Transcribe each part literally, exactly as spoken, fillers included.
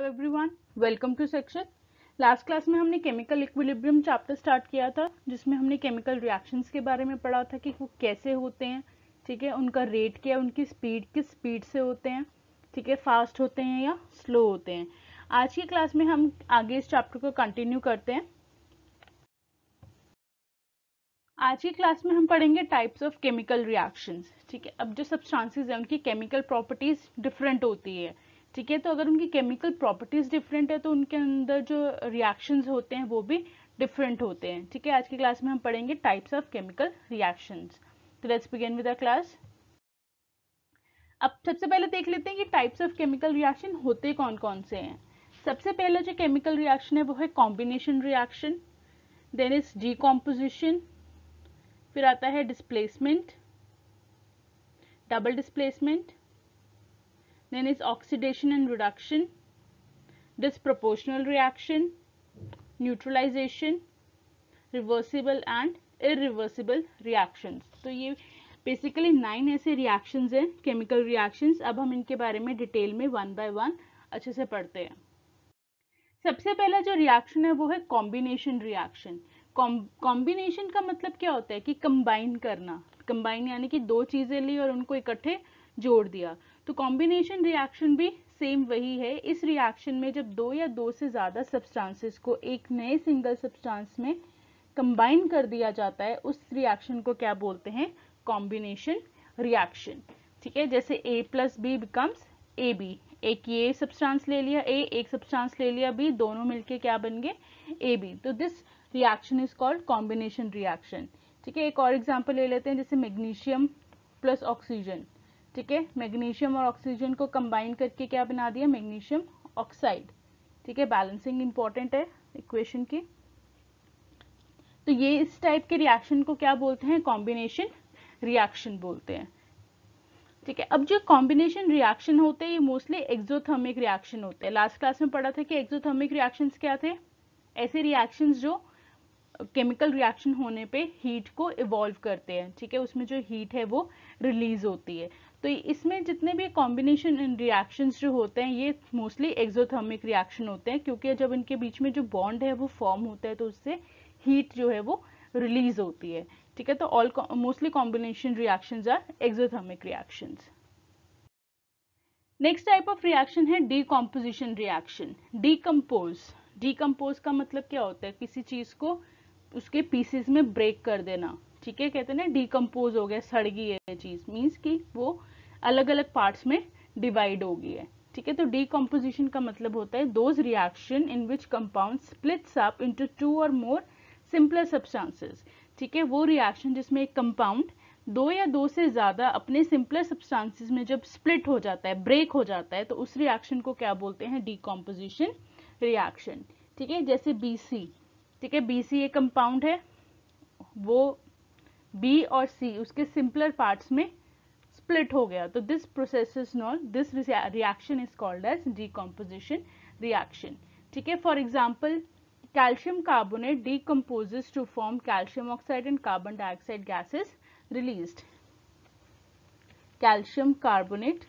Everyone, welcome to section. Last class में हमने chemical equilibrium chapter start किया था, जिसमें हमने केमिकल रिएक्शंस के बारे में पढ़ा था कि वो कैसे होते हैं, ठीक है, उनका रेट क्या है, उनकी स्पीड किस स्पीड से होते हैं, ठीक है, फास्ट होते हैं या स्लो होते हैं। आज की क्लास में हम आगे इस चैप्टर को कंटिन्यू करते हैं। आज की क्लास में हम पढ़ेंगे टाइप्स ऑफ केमिकल रिएक्शंस। ठीक है, अब जो सब्सटेंसेस हैं उनकी केमिकल प्रॉपर्टीज डिफरेंट होती है। ठीक है, तो अगर उनकी केमिकल प्रॉपर्टीज डिफरेंट है तो उनके अंदर जो रिएक्शंस होते हैं वो भी डिफरेंट होते हैं। ठीक है, आज की क्लास में हम पढ़ेंगे टाइप्स ऑफ केमिकल रिएक्शंस। तो let's begin with the class. अब सबसे पहले देख लेते हैं कि टाइप्स ऑफ केमिकल रिएक्शन होते कौन कौन से हैं। सबसे पहले जो केमिकल रिएक्शन है वो है combination reaction, then is decomposition, फिर आता है displacement, double displacement, then is oxidation and reduction, disproportional reaction, neutralization, reversible and irreversible reactions। तो ये बेसिकली नाइन ऐसे रिएक्शंस हैं, केमिकल रिएक्शंस। अब हम इनके बारे में डिटेल में वन बाय वन अच्छे से पढ़ते हैं। सबसे पहला जो रिएक्शन है वो है कॉम्बिनेशन रिएक्शन। कॉम्बिनेशन का मतलब क्या होता है कि कंबाइन करना। कंबाइन यानी कि दो चीजें ली और उनको इकट्ठे जोड़ दिया। तो कॉम्बिनेशन रिएक्शन भी सेम वही है। इस रिएक्शन में जब दो या दो से ज्यादा सब्सटेंसेस को एक नए सिंगल सब्सटेंस में कंबाइन कर दिया जाता है, उस रिएक्शन को क्या बोलते हैं? Combination reaction. ठीक है, जैसे A plus B becomes A B. एक ये सब्सटेंस ले लिया ए, एक सब्सटेंस ले लिया बी, दोनों मिलके क्या बन गए? A B. तो this reaction is called combination reaction. ठीक है, एक और एग्जांपल ले लेते हैं, जैसे मैग्नीशियम प्लस ऑक्सीजन। ठीक है, मैग्नीशियम और ऑक्सीजन को कंबाइन करके क्या बना दिया? Magnesium oxide. ठीक है, बैलेंसिंग इंपॉर्टेंट है इक्वेशन की। तो ये इस टाइप के रिएक्शन को क्या बोलते हैं? कॉम्बिनेशन रिएक्शन बोलते हैं। ठीक है, अब जो कॉम्बिनेशन रिएक्शन होते हैं ये मोस्टली एक्सोथर्मिक रिएक्शन होते हैं। लास्ट क्लास में पढ़ा था कि एक्सोथर्मिक रिएक्शंस क्या थे? ऐसे रिएक्शंस जो केमिकल रिएक्शन होने पे हीट को इवॉल्व करते हैं। ठीक है, उसमें जो हीट है वो रिलीज होती है। तो इसमें जितने भी कॉम्बिनेशन रिएक्शंस जो होते हैं ये मोस्टली एक्सोथर्मिक रिएक्शन होते हैं, क्योंकि जब इनके बीच में जो बॉन्ड है वो फॉर्म होता है तो उससे हीट जो है वो रिलीज होती है। ठीक है, तो all mostly combination reactions are exothermic reactions. Next type of reaction है डीकॉम्पोजिशन रिएक्शन। डीकम्पोज डीकम्पोज का मतलब क्या होता है? किसी चीज को उसके पीसेस में ब्रेक कर देना। ठीक है, कहते हैं ना डीकम्पोज हो गया, सड़ गई है चीज, मीन्स कि वो अलग अलग पार्ट्स में डिवाइड हो गई है। ठीक है, तो डीकम्पोजिशन का मतलब होता है those reaction in which compound splits up into two और मोर सिंपलर सब्सटेंसेस। ठीक है, वो रिएक्शन जिसमें एक कंपाउंड दो या दो से ज्यादा अपने सिंपलर सब्सटेंसेस में जब स्प्लिट हो जाता है, ब्रेक हो जाता है, तो उस रिएक्शन को क्या बोलते हैं? Decomposition reaction. ठीक है, जैसे बी सी। ठीक है, बी सी एक कंपाउंड है, वो बी और सी उसके सिंपलर पार्ट्स में स्प्लिट हो गया, तो this process is known this reaction is called as decomposition reaction. ठीक है, for example calcium carbonate decomposes to form calcium oxide and carbon dioxide gases released. Calcium carbonate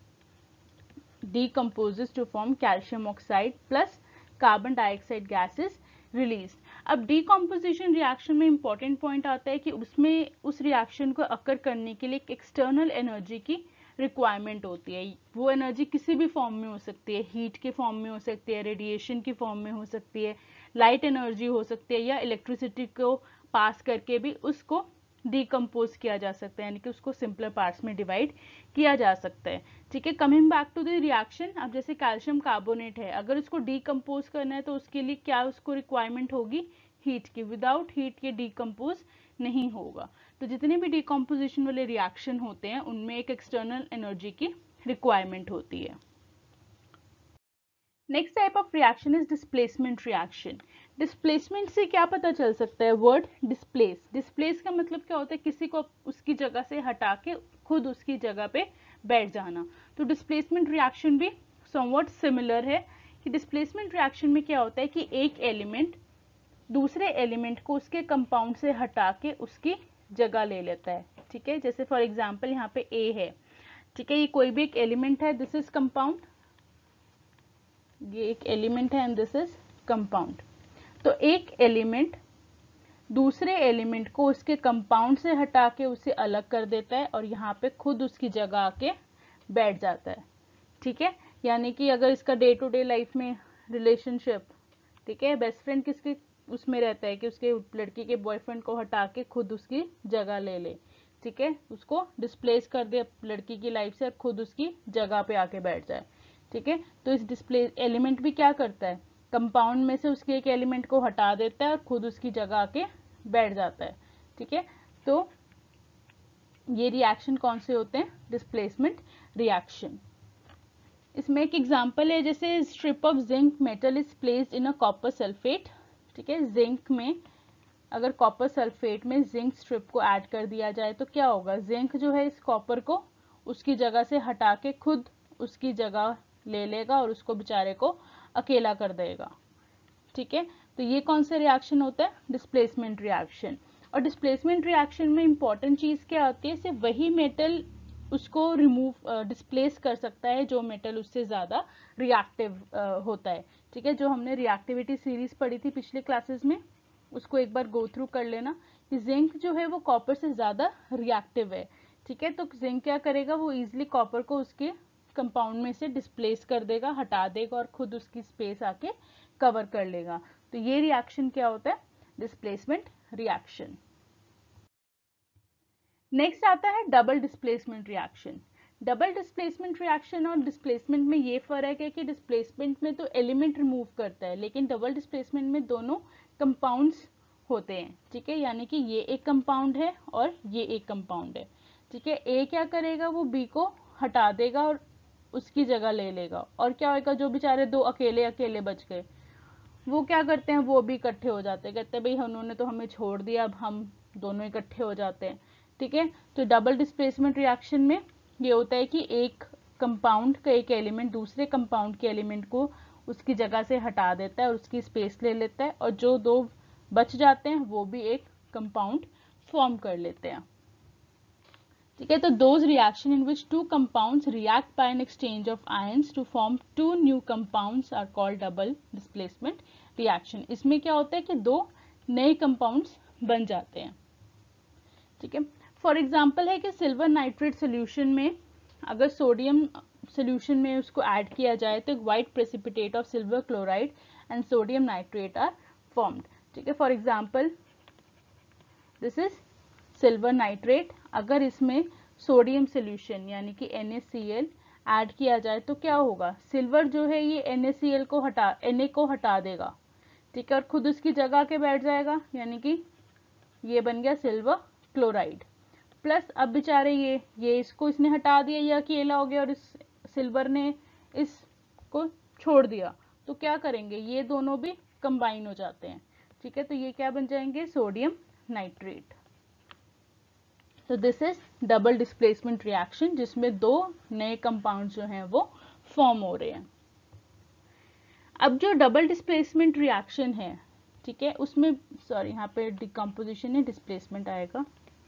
decomposes to form calcium oxide plus carbon dioxide gases released. अब decomposition reaction में important point आता है कि उसमें उस reaction को occur करने के लिए एक external energy की रिक्वायरमेंट होती है। वो एनर्जी किसी भी फॉर्म में हो सकती है, हीट के फॉर्म में हो सकती है, रेडिएशन की फॉर्म में हो सकती है, लाइट एनर्जी हो सकती है, या इलेक्ट्रिसिटी को पास करके भी उसको डीकम्पोज किया जा सकता है, यानी कि उसको सिंपलर पार्ट्स में डिवाइड किया जा सकता है। ठीक है, coming back to the reaction. अब जैसे कैल्शियम कार्बोनेट है, अगर उसको डीकम्पोज करना है तो उसके लिए क्या उसको रिक्वायरमेंट होगी? हीट की। विदाउट हीट ये डीकम्पोज नहीं होगा। तो जितने भी डीकम्पोजिशन वाले रिएक्शन होते हैं उनमें एक एक्सटर्नल एनर्जी की रिक्वायरमेंट होती है। Next type of reaction is displacement reaction. Displacement से क्या पता चल सकता है? Word displace. डिस्प्लेस का मतलब क्या होता है? किसी को उसकी जगह से हटा के खुद उसकी जगह पे बैठ जाना। तो डिस्प्लेसमेंट रिएक्शन भी समवट सिमिलर है कि डिस्प्लेसमेंट रिएक्शन में क्या होता है कि एक एलिमेंट दूसरे एलिमेंट को उसके कंपाउंड से हटा के उसकी जगह ले लेता है। ठीक है, जैसे फॉर एग्जांपल यहाँ पे ए है। ठीक है, ये कोई भी एक एलिमेंट है, दिस इज कंपाउंड, ये एक एलिमेंट है एंड दिस इज कंपाउंड। तो एक एलिमेंट दूसरे एलिमेंट को उसके कंपाउंड से हटा के उसे अलग कर देता है और यहाँ पे खुद उसकी जगह आके बैठ जाता है। ठीक है, यानी कि अगर इसका डे टू डे लाइफ में रिलेशनशिप, ठीक है, बेस्ट फ्रेंड किसके उसमें रहता है कि उसके लड़की के बॉयफ्रेंड को हटा के खुद उसकी जगह ले ले, ठीक है, उसको डिस्प्लेस कर दे लड़की की लाइफ से और खुद उसकी जगह पे आके बैठ जाए। ठीक है, तो इस डिस्प्ले एलिमेंट भी क्या करता है, कंपाउंड में से उसके एक एलिमेंट को हटा देता है और खुद उसकी जगह आके बैठ जाता है। ठीक है, तो ये रिएक्शन कौन से होते हैं, डिस्प्लेसमेंट रिएक्शन। इसमें एक एग्जांपल है, जैसे strip of zinc metal is placed in a copper sulphate. ठीक है, जिंक में अगर कॉपर सल्फेट में जिंक स्ट्रिप को ऐड कर दिया जाए तो क्या होगा, जिंक जो है इस कॉपर को उसकी जगह से हटा के खुद उसकी जगह ले लेगा और उसको बेचारे को अकेला कर देगा। ठीक है, तो ये कौन सा रिएक्शन होता है, डिस्प्लेसमेंट रिएक्शन। और डिस्प्लेसमेंट रिएक्शन में इंपॉर्टेंट चीज क्या आती है, सिर्फ वही मेटल उसको रिमूव डिस्प्लेस कर सकता है जो मेटल उससे ज्यादा रिएक्टिव होता है। ठीक है, जो हमने रिएक्टिविटी सीरीज पढ़ी थी पिछले क्लासेस में, उसको एक बार गो थ्रू कर लेना कि जिंक जो है वो कॉपर से ज्यादा रिएक्टिव है। ठीक है, तो जिंक क्या करेगा, वो इजिली कॉपर को उसके कंपाउंड में से डिस्प्लेस कर देगा, हटा देगा और खुद उसकी स्पेस आके कवर कर लेगा। तो ये रिएक्शन क्या होता है, डिस्प्लेसमेंट रिएक्शन। नेक्स्ट आता है double displacement reaction. Double displacement reaction और डिस्प्लेसमेंट में ये फर्क है कि डिस्प्लेसमेंट में तो एलिमेंट रिमूव करता है, लेकिन डबल डिस्प्लेसमेंट में दोनों कंपाउंड्स होते हैं। ठीक है, यानी कि ये एक कंपाउंड है और ये एक कंपाउंड है। ठीक है, ए क्या करेगा, वो बी को हटा देगा और उसकी जगह ले लेगा, और क्या होगा, जो बेचारे दो अकेले अकेले बच गए वो क्या करते हैं, वो भी इकट्ठे हो जाते हैं, कहते हैं भाई उन्होंने तो हमें छोड़ दिया, अब हम दोनों इकट्ठे हो जाते हैं। ठीक है, तो डबल डिस्प्लेसमेंट रिएक्शन में ये होता है कि एक कंपाउंड का एक एलिमेंट दूसरे कंपाउंड के एलिमेंट को उसकी जगह से हटा देता है और उसकी स्पेस ले लेता है, और जो दो बच जाते हैं वो भी एक कंपाउंड फॉर्म कर लेते हैं। ठीक है, तो those reaction in which two compounds react by an exchange of ions to form two new compounds are called double displacement reaction. इसमें क्या होता है कि दो नए कंपाउंड्स बन जाते हैं। ठीक है, फॉर एग्जांपल है कि सिल्वर नाइट्रेट सोल्यूशन में अगर सोडियम सोल्यूशन में उसको ऐड किया जाए तो एक white precipitate of silver chloride and sodium nitrate are formed. ठीक है, for example this is silver nitrate. अगर इसमें सोडियम सोल्यूशन यानी कि N A C L add किया जाए तो क्या होगा, सिल्वर जो है ये एन ए सी एल को हटा Na को हटा देगा। ठीक है, और खुद उसकी जगह के बैठ जाएगा, यानी कि ये बन गया सिल्वर क्लोराइड। प्लस अब बेचारे ये ये इसको इसने हटा दिया, ये अकेला हो गया और इस सिल्वर ने इसको छोड़ दिया, तो क्या करेंगे, ये दोनों भी कंबाइन हो जाते हैं। ठीक है, तो ये क्या बन जाएंगे, सोडियम नाइट्रेट। तो this is double displacement reaction, जिसमें दो नए कंपाउंड जो हैं वो फॉर्म हो रहे हैं। अब जो डबल डिस्प्लेसमेंट रिएक्शन है, ठीक है, उसमें सॉरी यहाँ पे डिकम्पोजिशन है, डिस्प्लेसमेंट आएगा।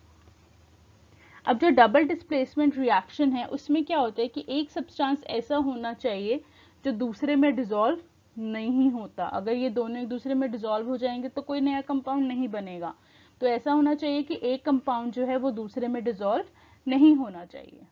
अब जो डबल डिस्प्लेसमेंट रिएक्शन है उसमें क्या होता है कि एक सब्सटेंस ऐसा होना चाहिए जो दूसरे में डिसॉल्व नहीं होता। अगर ये दोनों एक दूसरे में डिसॉल्व हो जाएंगे तो कोई नया कंपाउंड नहीं बनेगा। तो ऐसा होना चाहिए कि एक कंपाउंड जो है वो दूसरे में डिसॉल्व नहीं होना चाहिए।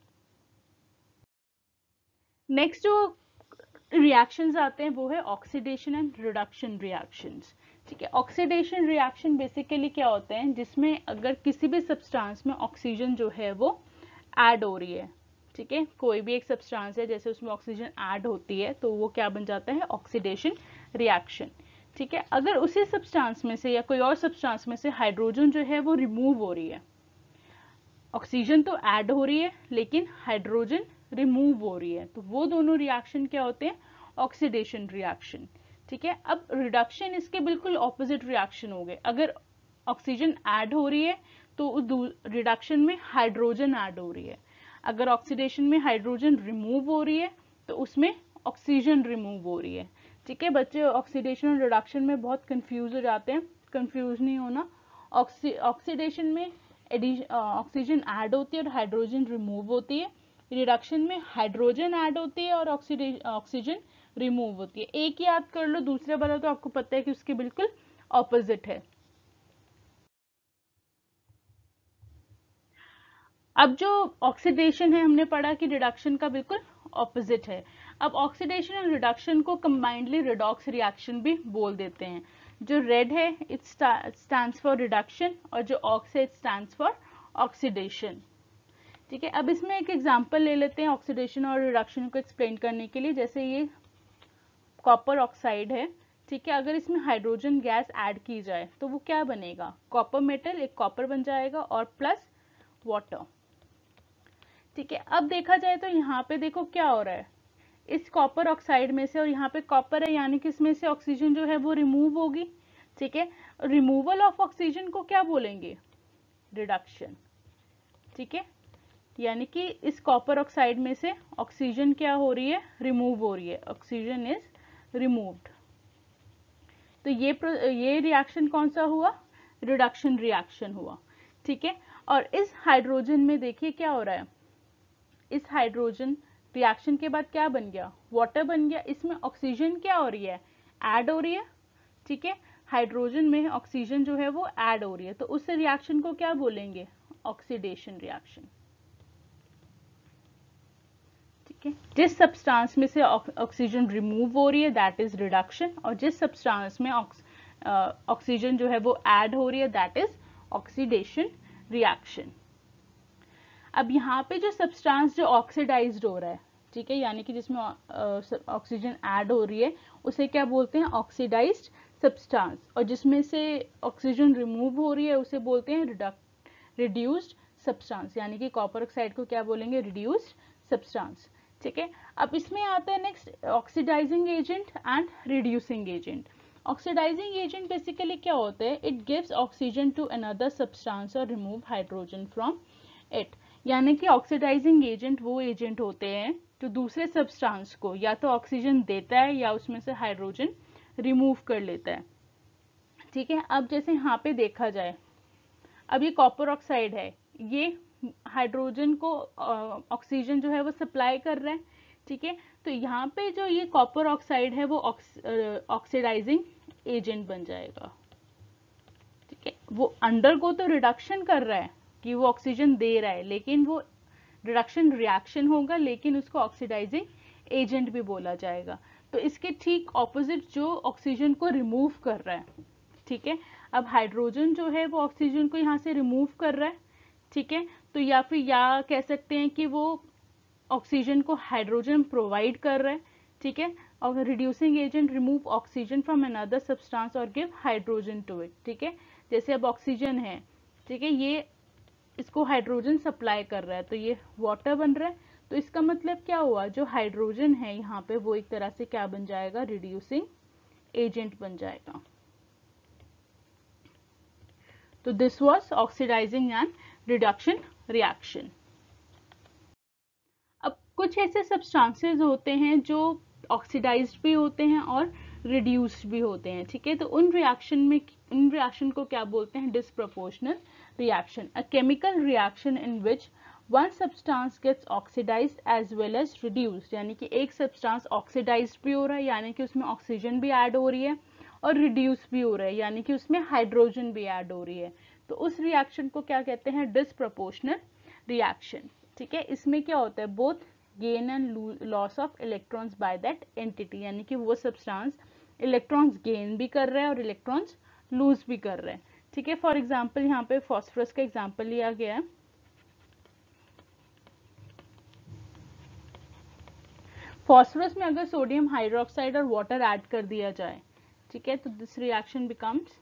नेक्स्ट जो रिएक्शंस आते हैं वो है ऑक्सीडेशन एंड रिडक्शन रिएक्शंस। ठीक है, ऑक्सीडेशन रिएक्शन बेसिकली क्या होते हैं, जिसमें अगर किसी भी सब्सटेंस में ऑक्सीजन जो है वो ऐड हो रही है। ठीक है, कोई भी एक सब्सटेंस है जैसे उसमें ऑक्सीजन ऐड होती है तो वो क्या बन जाता है, ऑक्सीडेशन रिएक्शन। ठीक है, अगर उसी सब्सटेंस में से या कोई और सब्सटेंस में से हाइड्रोजन जो है वो रिमूव हो रही है, ऑक्सीजन तो ऐड हो रही है लेकिन हाइड्रोजन रिमूव हो रही है, तो वो दोनों रिएक्शन क्या होते हैं, ऑक्सीडेशन रिएक्शन। ठीक है, अब रिडक्शन इसके बिल्कुल ऑपोजिट रिएक्शन हो गए। अगर ऑक्सीजन ऐड हो रही है तो उस रिडक्शन में हाइड्रोजन ऐड हो रही है। अगर ऑक्सीडेशन में हाइड्रोजन रिमूव हो रही है तो उसमें ऑक्सीजन रिमूव हो रही है। ठीक है, बच्चे ऑक्सीडेशन और रिडक्शन में बहुत कंफ्यूज हो जाते हैं, कंफ्यूज नहीं होना। ऑक्सीडेशन में ऑक्सीजन ऐड होती है और हाइड्रोजन रिमूव होती है, रिडक्शन में हाइड्रोजन ऐड होती है और ऑक्सीजन रिमूव होती है। एक याद कर लो, दूसरे वाला तो आपको पता है कि उसके बिल्कुल ऑपोजिट है। अब जो ऑक्सीडेशन है हमने पढ़ा कि रिडक्शन का बिल्कुल ऑपोजिट है। अब ऑक्सीडेशन और रिडक्शन को कंबाइंडली रिडॉक्स रिएक्शन भी बोल देते हैं। जो रेड है इट स्टैंड्स फॉर रिडक्शन और जो ऑक्स है इट स्टैंड्स फॉर ऑक्सीडेशन। ठीक है, अब इसमें एक एग्जांपल ले लेते हैं ऑक्सीडेशन और रिडक्शन को एक्सप्लेन करने के लिए। जैसे ये कॉपर ऑक्साइड है, ठीक है, अगर इसमें हाइड्रोजन गैस ऐड की जाए तो वो क्या बनेगा, कॉपर मेटल, एक कॉपर बन जाएगा और प्लस वाटर। ठीक है, अब देखा जाए तो यहाँ पे देखो क्या हो रहा है, इस कॉपर ऑक्साइड में से, और यहाँ पे कॉपर है यानी कि इसमें से ऑक्सीजन जो है वो रिमूव होगी। ठीक है, रिमूवल ऑफ ऑक्सीजन को क्या बोलेंगे, रिडक्शन। ठीक है, यानी कि इस कॉपर ऑक्साइड में से ऑक्सीजन क्या हो रही है, रिमूव हो रही है, ऑक्सीजन इज रिमूव्ड। तो ये ये रिएक्शन कौन सा हुआ, रिडक्शन रिएक्शन हुआ। ठीक है, और इस हाइड्रोजन में देखिए क्या हो रहा है, इस हाइड्रोजन रिएक्शन के बाद क्या बन गया, वाटर बन गया। इसमें ऑक्सीजन क्या हो रही है, ऐड हो रही है। ठीक है, हाइड्रोजन में ऑक्सीजन जो है वो ऐड हो रही है, तो उस रिएक्शन को क्या बोलेंगे, ऑक्सीडेशन रिएक्शन। ठीक है, जिस सब्सटेंस में से ऑक्सीजन रिमूव हो रही है दैट इज रिडक्शन, और जिस सब्सटेंस में ऑक्सीजन जो है वो ऐड हो रही है दैट इज ऑक्सीडेशन रिएक्शन। अब यहाँ पे जो सब्सटेंस जो ऑक्सीडाइज्ड हो रहा है, ठीक है, यानी कि जिसमें ऑक्सीजन ऐड हो रही है उसे क्या बोलते हैं, ऑक्सीडाइज्ड सब्सटेंस, और जिसमें से ऑक्सीजन रिमूव हो रही है उसे बोलते हैं रिड्यूस्ड सब्सटेंस, यानी कि कॉपर ऑक्साइड को क्या बोलेंगे, रिड्यूस्ड सब्सटेंस। ठीक है, अब इसमें आता है next oxidising agent and reducing agent. Oxidising agent basically क्या होता है, it gives oxygen to another substance और रिमूव हाइड्रोजन फ्रॉम इट। यानी कि ऑक्सीडाइजिंग एजेंट वो एजेंट होते हैं जो दूसरे सब्सटेंस को या तो ऑक्सीजन देता है या उसमें से हाइड्रोजन रिमूव कर लेता है। ठीक है, अब जैसे यहाँ पे देखा जाए, अब ये कॉपर ऑक्साइड है, ये हाइड्रोजन को ऑक्सीजन जो है वो सप्लाई कर रहा है। ठीक है, तो यहाँ पे जो ये कॉपर ऑक्साइड है वो ऑक्सीडाइजिंग एजेंट बन जाएगा। ठीक है, वो अंडर को तो रिडक्शन कर रहा है कि वो ऑक्सीजन दे रहा है, लेकिन वो रिडक्शन रिएक्शन होगा, लेकिन उसको ऑक्सीडाइजिंग एजेंट भी बोला जाएगा। तो इसके ठीक ऑपोजिट जो ऑक्सीजन को रिमूव कर रहा है। ठीक है, अब हाइड्रोजन जो है वो ऑक्सीजन को यहाँ से रिमूव कर रहा है। ठीक है, तो या फिर या कह सकते हैं कि वो ऑक्सीजन को हाइड्रोजन प्रोवाइड कर रहा है। ठीक है, और reducing agent remove oxygen from another substance और गिव हाइड्रोजन टू इट। ठीक है, जैसे अब ऑक्सीजन है, ठीक है, ये इसको हाइड्रोजन सप्लाई कर रहा है तो ये वाटर बन रहा है। तो इसका मतलब क्या हुआ, जो हाइड्रोजन है यहाँ पे वो एक तरह से क्या बन जाएगा, रिड्यूसिंग एजेंट बन जाएगा। तो this was oxidising and reduction reaction. अब कुछ ऐसे सब्सटेंसेस होते हैं जो ऑक्सीडाइज्ड भी होते हैं और रिड्यूस्ड भी होते हैं। ठीक है, तो उन रिएक्शन में उन रिएक्शन को क्या बोलते हैं, डिसप्रोपोर्शनल reaction, a chemical reaction in which one substance gets oxidized as well as reduced। यानी कि एक सब्सटेंस ऑक्सीडाइज्ड भी हो रहा है यानी कि उसमें ऑक्सीजन भी ऐड हो रही है, और रिड्यूस भी हो रहा है यानी कि उसमें हाइड्रोजन भी ऐड हो रही है। तो उस रिएक्शन को क्या कहते हैं, डिसप्रोपोर्शनल रिएक्शन। ठीक है, इसमें क्या होता है, both gain and loss of electrons by that entity, यानी कि वो सब्सटेंस इलेक्ट्रॉन्स गेन भी कर रहा है और इलेक्ट्रॉन्स लूज भी कर रहे हैं। ठीक है, फॉर एग्जाम्पल यहाँ पे फॉस्फोरस का एग्जाम्पल लिया गया है। फॉस्फोरस में अगर सोडियम हाइड्रोक्साइड और वाटर ऐड कर दिया जाए, ठीक है, तो this reaction becomes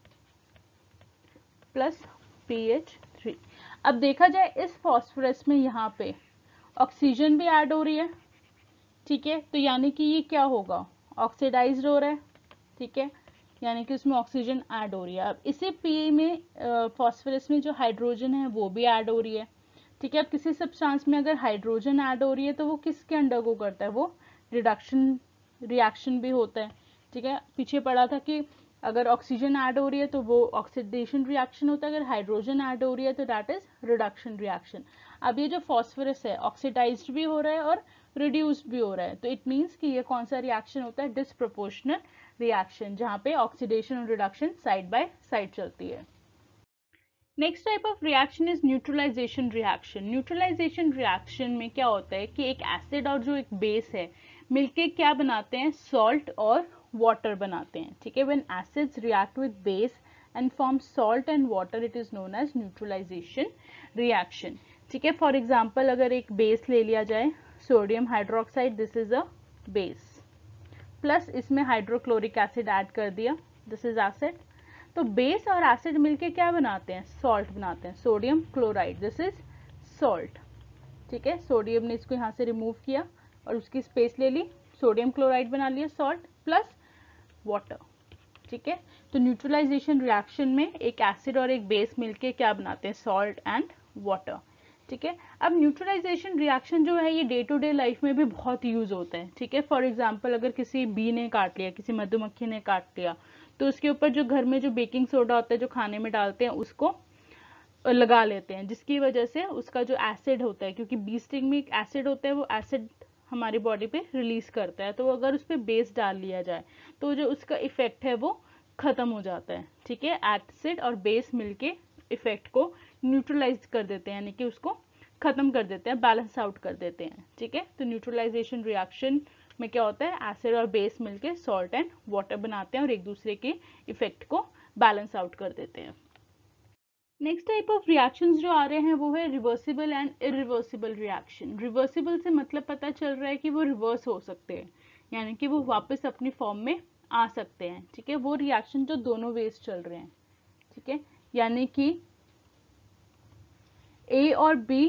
plus P H three. अब देखा जाए इस फॉस्फोरस में यहाँ पे ऑक्सीजन भी ऐड हो रही है। ठीक है, तो यानी कि ये क्या होगा, ऑक्सीडाइज्ड हो रहा है। ठीक है, यानी कि उसमें ऑक्सीजन ऐड हो रही है। अब इसी पी में फॉस्फोरस में जो हाइड्रोजन है वो भी ऐड हो रही है। ठीक है, अब किसी सब्सटेंस में अगर हाइड्रोजन ऐड हो रही है तो वो किसके अंडर को करता है, वो रिडक्शन रिएक्शन भी होता है। ठीक है, पीछे पढ़ा था कि अगर ऑक्सीजन ऐड हो रही है तो वो ऑक्सीडेशन रिएक्शन होता है, अगर हाइड्रोजन ऐड हो रही है तो दैट इज रिडक्शन रिएक्शन। अब ये जो फॉस्फोरस है ऑक्सीडाइज्ड भी हो रहा है और रिड्यूस्ड भी हो रहा है, तो इट मीन्स कि ये कौन सा रिएक्शन होता है, डिसप्रोपोर्शनल रिएक्शन, जहां पे ऑक्सीडेशन और रिडक्शन साइड बाय साइड चलती है। Next type of reaction is neutralisation reaction. Neutralisation reaction में क्या होता है कि एक एसिड और जो एक बेस है मिलके क्या बनाते हैं, सॉल्ट और वाटर बनाते हैं, ठीक है। When acids react with base and form salt and water, it is known as neutralisation reaction, ठीक है। फॉर एग्जाम्पल अगर एक बेस ले लिया जाए, sodium hydroxide, this is a base, plus इसमें हाइड्रोक्लोरिक एसिड ऐड कर दिया, दिस इज एसिड। तो बेस और एसिड मिलके क्या बनाते हैं, सॉल्ट बनाते हैं, sodium chloride, this is salt, ठीक है। सोडियम ने इसको यहाँ से रिमूव किया और उसकी स्पेस ले ली, सोडियम क्लोराइड बना लिया, सॉल्ट प्लस वाटर, ठीक है। तो न्यूट्रलाइजेशन रिएक्शन में एक एसिड और एक बेस मिलके क्या बनाते हैं, सॉल्ट एंड वाटर, ठीक है। अब न्यूट्रलाइजेशन रिएक्शन जो है ये डे टू डे लाइफ में भी बहुत यूज होता है, ठीक है। फॉर एग्जांपल अगर किसी बी ने काट लिया, किसी मधुमक्खी ने काट लिया, तो उसके ऊपर जो घर में जो बेकिंग सोडा होता है जो खाने में डालते हैं उसको लगा लेते हैं, जिसकी वजह से उसका जो एसिड होता है, क्योंकि बी स्टिंग में एक एसिड होता है, वो एसिड हमारी बॉडी पे रिलीज करता है, तो अगर उस पर बेस डाल लिया जाए तो जो उसका इफेक्ट है वो खत्म हो जाता है, ठीक है। एसिड और बेस मिलके इफेक्ट को न्यूट्रलाइज कर देते हैं, यानी कि उसको खत्म कर देते हैं, बैलेंस आउट कर देते हैं, ठीक है। तो न्यूट्रलाइजेशन रिएक्शन में क्या होता है, एसिड और बेस मिलके सॉल्ट एंड वाटर बनाते हैं और एक दूसरे के इफेक्ट को बैलेंस आउट कर देते हैं। नेक्स्ट टाइप ऑफ रिएक्शंस जो आ रहे हैं वो है reversible and irreversible reaction. Reversible से मतलब पता चल रहा है कि वो रिवर्स हो सकते हैं, यानी कि वो वापस अपनी फॉर्म में आ सकते हैं, ठीक है। वो रिएक्शन जो दोनों वेज चल रहे हैं, ठीक है, यानी कि ए और बी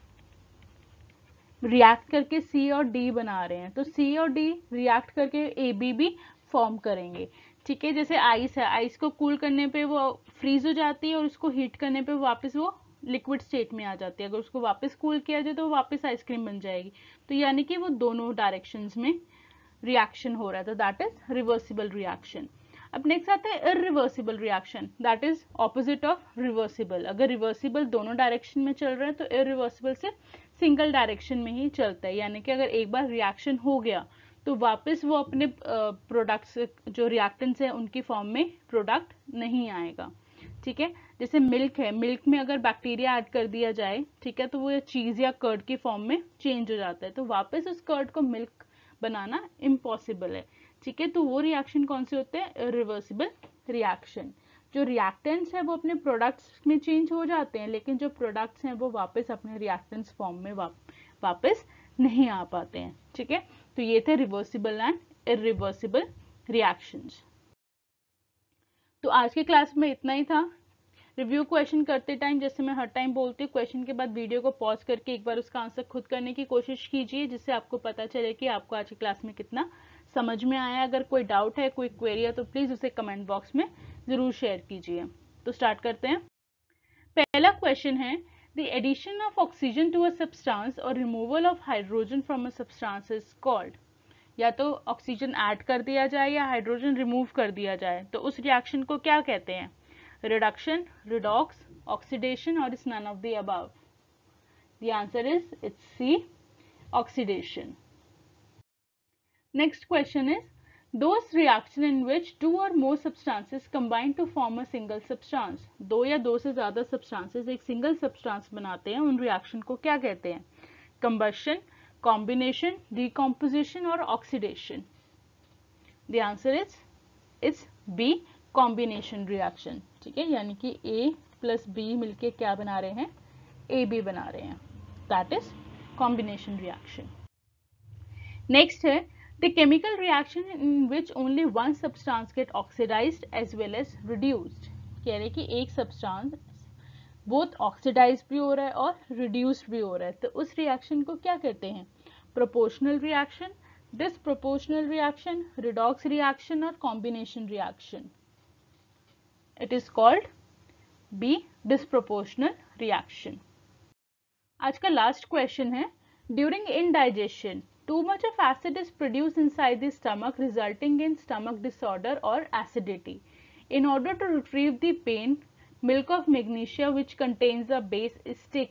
रिएक्ट करके सी और डी बना रहे हैं, तो सी और डी रिएक्ट करके ए बी भी फॉर्म करेंगे, ठीक है। जैसे आइस है, आइस को कूल करने पे वो फ्रीज हो जाती है और उसको हीट करने पे वापस वो लिक्विड स्टेट में आ जाती है, अगर उसको वापस कूल किया जाए तो वो वापस आइसक्रीम बन जाएगी, तो यानी कि वो दोनों डायरेक्शंस में रिएक्शन हो रहा है, तो दैट इज रिवर्सिबल रिएक्शन। अब नेक्स्ट आता है irreversible reaction, that is opposite of reversible. अगर रिवर्सिबल दोनों डायरेक्शन में चल रहा है तो इरिवर्सिबल से सिंगल डायरेक्शन में ही चलता है, यानी कि अगर एक बार रिएक्शन हो गया तो वापस वो अपने प्रोडक्ट्स जो रिएक्टेंट्स है उनकी फॉर्म में प्रोडक्ट नहीं आएगा, ठीक है। जैसे मिल्क है, मिल्क में अगर बैक्टीरिया ऐड कर दिया जाए, ठीक है, तो वो चीज या कर्ड की फॉर्म में चेंज हो जाता है, तो वापस उस कर्ड को मिल्क बनाना इम्पॉसिबल है, ठीक है। तो वो रिएक्शन कौन से होते हैं, रिवर्सिबल रिएक्शन। जो रिएक्टेंट्स है वो अपने प्रोडक्ट्स में चेंज हो जाते हैं, लेकिन जो प्रोडक्ट्स हैं वो वापस अपने रिएक्टेंट्स फॉर्म में वाप, वापस नहीं आ पाते हैं, ठीक है। तो ये थे रिवर्सिबल एंड इरिवर्सिबल रिएक्शंस। तो आज के क्लास में इतना ही था। रिव्यू क्वेश्चन करते टाइम, जैसे मैं हर टाइम बोलती हूँ, क्वेश्चन के बाद वीडियो को पॉज करके एक बार उसका आंसर खुद करने की कोशिश कीजिए, जिससे आपको पता चले कि आपको आज की क्लास में कितना समझ में आया। अगर कोई डाउट है, कोई क्वेरी है, तो प्लीज उसे कमेंट बॉक्स में जरूर शेयर कीजिए। तो स्टार्ट करते हैं। पहला क्वेश्चन है, the addition of oxygen to a substance और removal of hydrogen from a substance is called. या तो ऑक्सीजन ऐड कर दिया जाए या हाइड्रोजन रिमूव कर दिया जाए, तो उस रिएक्शन को क्या कहते हैं, रिडक्शन, रिडॉक्स, ऑक्सीडेशन, और is none of the above. The answer is it's C, oxidation. Next question is, those reaction in which two or more substances combine to form a single substance। दो या दो से ज्यादा substances एक single substance बनाते हैं, उन reaction को क्या कहते हैं, combustion, combination, decomposition और oxidation। The answer is is B, combination reaction, ठीक है, यानी कि A plus B मिलके क्या बना रहे हैं, A B बना रहे हैं, that is combination reaction। Next है, the chemical reaction in which only one substance get oxidized as well as reduced। कह रहे कि एक substance both oxidized भी हो रहा है और reduced भी हो रहा है, तो उस reaction को क्या कहते हैं, proportional reaction, disproportional reaction, redox reaction और combination reaction। It is called B, disproportional reaction। आज का last question है, during indigestion too much of acid is produced inside the stomach resulting in stomach disorder or acidity। In order to retrieve the pain, milk of magnesia which contains a base is taken।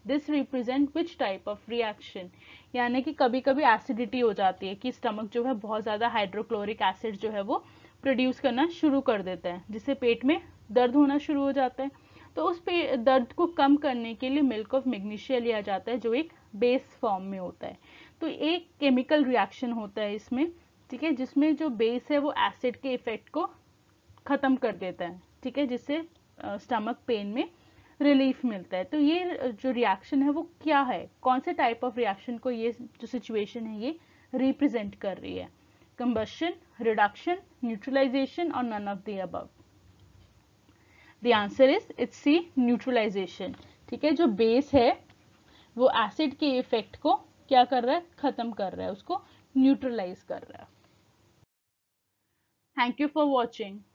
This represent which type of reaction, यानी कि कभी कभी acidity हो जाती है कि stomach जो है बहुत ज़्यादा हाइड्रोक्लोरिक एसिड जो है वो प्रोड्यूस करना शुरू कर देता है, जिससे पेट में दर्द होना शुरू हो जाता है। तो उस पे दर्द को कम करने के लिए मिल्क ऑफ मैग्नीशिया लिया जाता है, जो एक बेस फॉर्म में होता है। तो एक केमिकल रिएक्शन होता है इसमें, ठीक है, जिसमें जो बेस है वो एसिड के इफेक्ट को खत्म कर देता है, ठीक है, जिससे स्टमक पेन में रिलीफ मिलता है। तो ये जो रिएक्शन है वो क्या है, कौन से टाइप ऑफ रिएक्शन को ये जो सिचुएशन है ये रिप्रेजेंट कर रही है? कंबशन, रिडक्शन, न्यूट्रलाइजेशन और none of the above? The answer is it's C, neutralisation. ठीक है, जो बेस है वो एसिड के इफेक्ट को क्या कर रहा है, खत्म कर रहा है, उसको न्यूट्रलाइज कर रहा है। Thank you for watching.